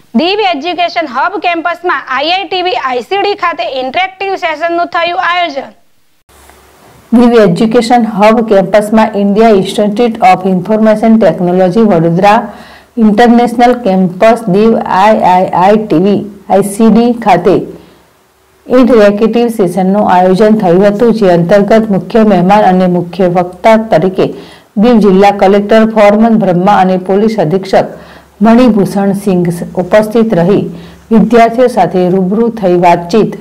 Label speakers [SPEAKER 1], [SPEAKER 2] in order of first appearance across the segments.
[SPEAKER 1] Diu education hub કેમ્પસમાં આઈઆઈટીવી ICD ખાતે interactive સેશનનું થયું આયોજન।
[SPEAKER 2] દીવ એજ્યુકેશન હબ કેમ્પસમાં India institute of information technology Vadodara international campus Diu IITV ICD ખાતે ઇન્ટરેક્ટિવ સેશનનું આયોજન થયું હતું, જે અંતર્ગત મુખ્ય મહેમાન અને મુખ્ય વક્તા તરીકે દીવ જિલ્લા કલેક્ટર ફોરમન બ્રહ્મા અને પોલીસ અધિક્ષક મણિભૂષણ સિંઘ ઉપસ્થિત રહી વિદ્યાર્થીઓ સાથે રૂબરૂ થઈ વાતચીત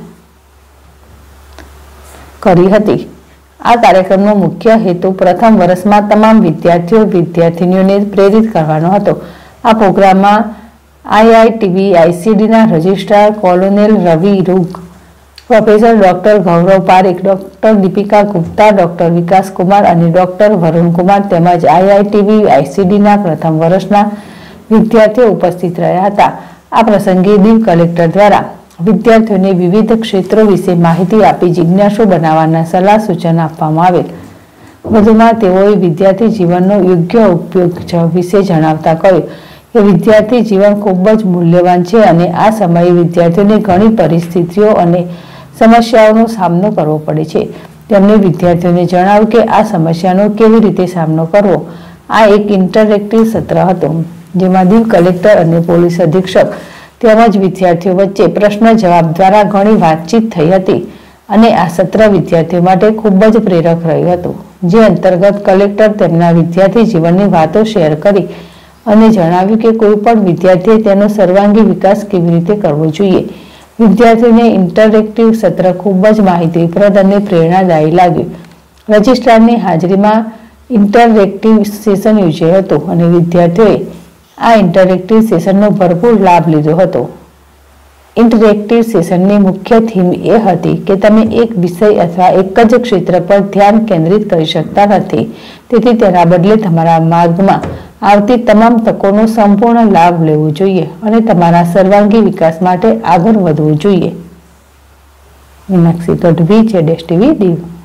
[SPEAKER 2] કરી હતી। આ કાર્યક્રમનો મુખ્ય હેતુ પ્રથમ વર્ષમાં તમામ વિદ્યાર્થીઓને પ્રેરિત કરવાનો હતો। આ પ્રોગ્રામમાં આઈઆઈટીવી આઈસીડીના registrar colonel Ravi Roog, professor doctor Gaurav Parekh, doctor Deepika Gupta, doctor Vikas Kumar અને ડોક્ટર વરુણ કુમાર તેમજ આઈઆઈટીવી આઈસીડીના પ્રથમ વર્ષના વિદ્યાર્થીઓ ઉપસ્થિત રહ્યા હતા। આ પ્રસંગે દીવ કલેક્ટર દ્વારા વિદ્યાર્થીઓને વિવિધ ક્ષેત્રો વિશે માહિતી આપી જિજ્ઞાસુ બનાવવાના સલાહ સૂચન આપવામાં આવેલ। વધુમાં તેઓએ વિદ્યાર્થી જીવનનો યોગ્ય ઉપયોગ વિશે જણાવતા કહ્યું કે વિદ્યાર્થી જીવન ખૂબ જ મૂલ્યવાન છે અને આ સમયે વિદ્યાર્થીઓને ઘણી પરિસ્થિતિઓ અને સમસ્યાઓનો સામનો કરવો પડે છે। તેમણે વિદ્યાર્થીઓને જણાવ્યું કે આ સમસ્યાનો કેવી રીતે સામનો કરવો। આ એક ઇન્ટરેક્ટિવ સત્ર હતું, જેમાં દીવ કલેક્ટર અને પોલીસ અધિક્ષક તેમજ વિદ્યાર્થીઓ વચ્ચે પ્રશ્ન જવાબ દ્વારા ઘણી વાતચીત થઈ હતી અને આ સત્ર વિદ્યાર્થીઓ માટે ખૂબ જ પ્રેરક રહ્યું હતું, જે અંતર્ગત કલેક્ટર તેમના વિદ્યાર્થી જીવનની વાતો શેર કરી અને જણાવ્યું કે કોઈ પણ વિદ્યાર્થીએ તેનો સર્વાંગી વિકાસ કેવી રીતે કરવો જોઈએ। વિદ્યાર્થીઓને ઇન્ટરેક્ટિવ સત્ર ખૂબ જ માહિતીપ્રદ અને પ્રેરણાદાયી લાગ્યું। રજિસ્ટ્રારની હાજરીમાં ઇન્ટરેક્ટિવ સેશન યોજાયું હતું અને વિદ્યાર્થીઓએ આ ઇન્ટરેક્ટિવ સેશનનો ભરપૂર લાભ લીધો હતો। ઇન્ટરેક્ટિવ સેશનની મુખ્ય થીમ એ હતી કે તમે એક વિષય અથવા એક જ ક્ષેત્ર પર ધ્યાન કેન્દ્રિત કરી શકતા નથી, તેથી તેના બદલે તમારા માર્ગમાં આવતી તમામ તકોનો સંપૂર્ણ લાભ લેવો જોઈએ અને તમારા સર્વાંગી વિકાસ માટે આગળ વધવું જોઈએ। મીનાક્ષી ગઢવી, ZSTV દીવ।